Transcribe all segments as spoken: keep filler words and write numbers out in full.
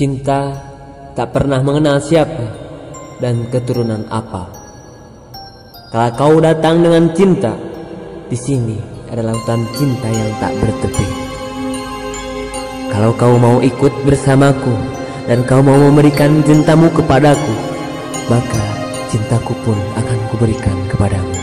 Cinta tak pernah mengenal siapa dan keturunan apa. Kalau kau datang dengan cinta, di sini ada lautan cinta yang tak bertepi. Kalau kau mau ikut bersamaku dan kau mau memberikan cintamu kepadaku, maka cintaku pun akan kuberikan kepadamu.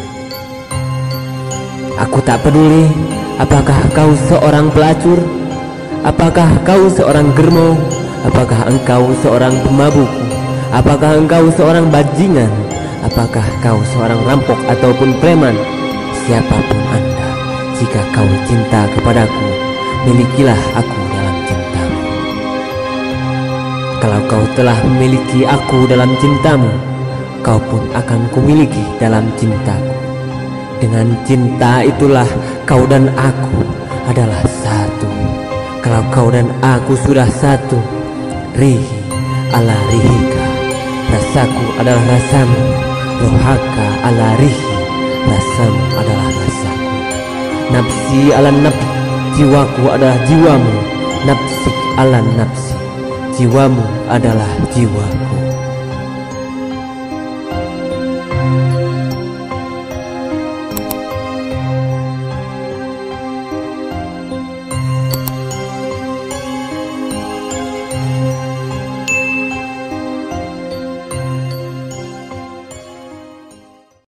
Aku tak peduli apakah kau seorang pelacur, apakah kau seorang germo, apakah engkau seorang pemabuk, apakah engkau seorang bajingan, apakah kau seorang rampok ataupun preman. Siapapun Anda, jika kau cinta kepadaku, milikilah aku dalam cintamu. Kalau kau telah memiliki aku dalam cintamu, kau pun akan kumiliki dalam cintaku. Dengan cinta itulah kau dan aku adalah satu. Kalau kau dan aku sudah satu, rihi ala rihika, rasaku adalah rasamu, rohaka ala rihi, rasamu adalah rasaku. Nafsi ala nafsi, jiwaku adalah jiwamu, nafsi ala nafsi, jiwamu adalah jiwaku.